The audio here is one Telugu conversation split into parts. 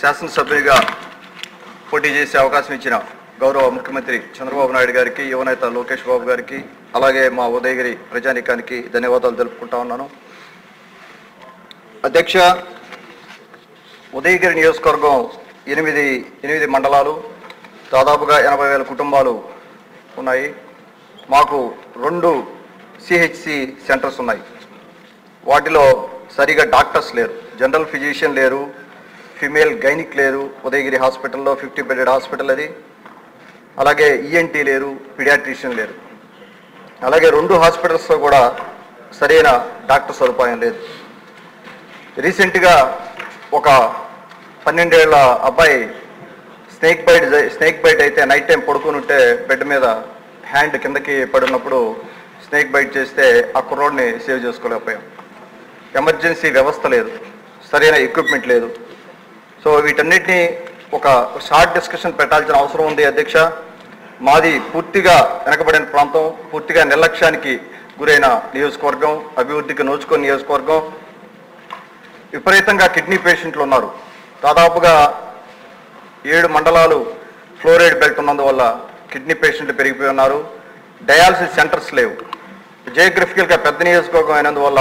శాసనసభ్యునిగా పోటీ చేసే అవకాశం ఇచ్చిన గౌరవ ముఖ్యమంత్రి చంద్రబాబు నాయుడు గారికి, యువనేత లోకేష్ బాబు గారికి, అలాగే మా ఉదయగిరి ప్రజానీకానికి ధన్యవాదాలు తెలుపుకుంటా ఉన్నాను. అధ్యక్ష, ఉదయగిరి నియోజకవర్గం 8 మండలాలు, దాదాపుగా 80,000 కుటుంబాలు ఉన్నాయి. మాకు 2 సిహెచ్సి సెంటర్స్ ఉన్నాయి. వాటిలో సరిగా డాక్టర్స్ లేరు, జనరల్ ఫిజిషియన్ లేరు, ఫిమేల్ గైనిక్ లేరు. ఉదయగిరి హాస్పిటల్లో 50 బెడెడ్ హాస్పిటల్ అది. అలాగే ఈఎన్టీ లేరు, పీడియాట్రిషియన్ లేరు. అలాగే 2 హాస్పిటల్స్లో కూడా సరైన డాక్టర్ సదుపాయం లేదు. రీసెంట్గా ఒక 12 ఏళ్ల అబ్బాయి స్నేక్ బైట్ అయితే నైట్ టైం పడుకుని ఉంటే బెడ్ మీద హ్యాండ్ కిందకి పడినప్పుడు స్నేక్ బైట్ చేస్తే ఆ కుర్రోడ్ని సేవ్ చేసుకోలేకపోయాం. ఎమర్జెన్సీ వ్యవస్థ లేదు, సరైన ఎక్విప్మెంట్ లేదు. సో వీటన్నిటినీ ఒక షార్ట్ డిస్కషన్ పెట్టాల్సిన అవసరం ఉంది. అధ్యక్ష, మాది పూర్తిగా వెనకబడిన ప్రాంతం, పూర్తిగా నిర్లక్ష్యానికి గురైన నియోజకవర్గం, అభివృద్ధికి నోచుకున్న నియోజకవర్గం. విపరీతంగా కిడ్నీ పేషెంట్లు ఉన్నారు. దాదాపుగా 7 మండలాలు ఫ్లోరైడ్ బెల్ట్ ఉన్నందువల్ల కిడ్నీ పేషెంట్లు పెరిగిపోయి ఉన్నారు. డయాలసిస్ సెంటర్స్ లేవు. జియోగ్రఫికల్గా పెద్ద నియోజకవర్గం అయినందువల్ల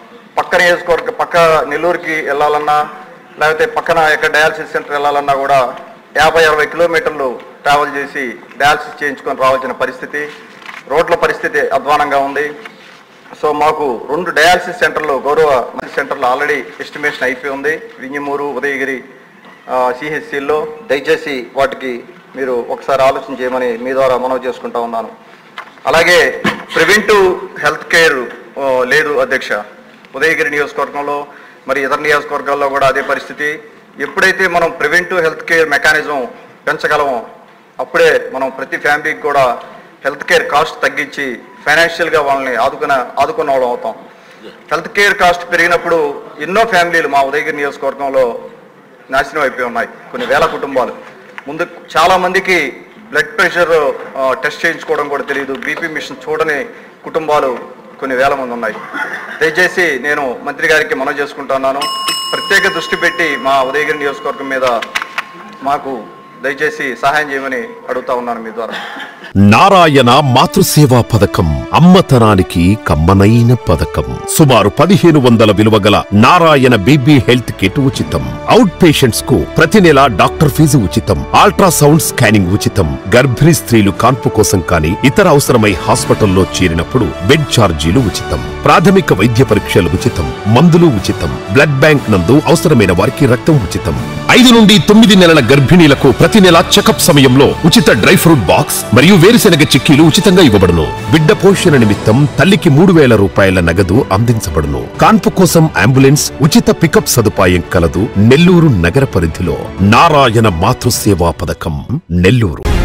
పక్క నెల్లూరుకి వెళ్ళాలన్నా, లేకపోతే పక్కన ఎక్కడ డయాలసిస్ సెంటర్ వెళ్ళాలన్నా కూడా 50-60 కిలోమీటర్లు ట్రావెల్ చేసి డయాలసిస్ చేయించుకొని రావాల్సిన పరిస్థితి. రోడ్ల పరిస్థితి అధ్వానంగా ఉంది. సో మాకు 2 డయాలసిస్ సెంటర్లు, గౌరవ సెంటర్లు ఆల్రెడీ ఎస్టిమేషన్ అయిపోయి ఉంది, వింజమూరు, ఉదయగిరి సిహెచ్సిల్లో. దయచేసి వాటికి మీరు ఒకసారి ఆలోచన చేయమని మీ ద్వారా మనవి చేసుకుంటా ఉన్నాను. అలాగే ప్రివెంటివ్ హెల్త్ కేర్ లేదు అధ్యక్ష. ఉదయగిరి నియోజకవర్గంలో మరి ఇతర నియోజకవర్గాల్లో కూడా అదే పరిస్థితి. ఎప్పుడైతే మనం ప్రివెంటివ్ హెల్త్ కేర్ మెకానిజం పెంచగలమో అప్పుడే మనం ప్రతి ఫ్యామిలీకి కూడా హెల్త్ కేర్ కాస్ట్ తగ్గించి ఫైనాన్షియల్గా వాళ్ళని ఆదుకున్న వాళ్ళం అవుతాం. హెల్త్ కేర్ కాస్ట్ పెరిగినప్పుడు ఎన్నో ఫ్యామిలీలు మా ఉదయగిరి నియోజకవర్గంలో నాశనం అయిపోయి ఉన్నాయి. కొన్ని వేల కుటుంబాలు. ముందు చాలామందికి బ్లడ్ ప్రెషర్ టెస్ట్ చేయించుకోవడం కూడా తెలియదు, బీపీ మిషన్ చూడని కుటుంబాలు కొన్ని వేల మంది ఉన్నాయి. దయచేసి నేను మంత్రి గారికి మనవి చేసుకుంటున్నాను, ప్రత్యేక దృష్టి పెట్టి మా ఉదయగిరి నియోజకవర్గం మీద మాకు దయచేసి సహాయం చేయమని అడుగుతా ఉన్నాను మీ ద్వారా. నారాయణ మాతృసేవా పథకం అమ్మతనానికి కమ్మనైన పథకం. సుమారు 1500 విలువగల నారాయణ బీబీ హెల్త్ కిట్ ఉచితం. అవుట్ పేషెంట్స్ కు ప్రతి నెల డాక్టర్ ఫీజు ఉచితం. అల్ట్రాసౌండ్ స్కానింగ్ ఉచితం. గర్భిణీ స్త్రీలు కాన్పు కోసం కానీ ఇతర అవసరమై హాస్పిటల్లో చేరినప్పుడు బెడ్ ఛార్జీలు ఉచితం. ప్రాథమిక వైద్య పరీక్షలు ఉచితం. మందులు ఉచితం. బ్లడ్ బ్యాంక్ నందు అవసరమైన వారికి రక్తం ఉచితం. 5 నుండి 9 నెలల గర్భిణీలకు ప్రతి నెల చెకప్ సమయంలో ఉచిత డ్రై ఫ్రూట్ బాక్స్ మరియు వేరుశెనగ చిక్కీలు ఉచితంగా ఇవ్వబడును. బిడ్డ పోషణ నిమిత్తం తల్లికి 3000 రూపాయల నగదు అందించబడును. కాన్పు కోసం అంబులెన్స్ ఉచిత పికప్ సదుపాయం కలదు. నెల్లూరు నగర పరిధిలో నారాయణ మాతృసేవా పథకం, నెల్లూరు.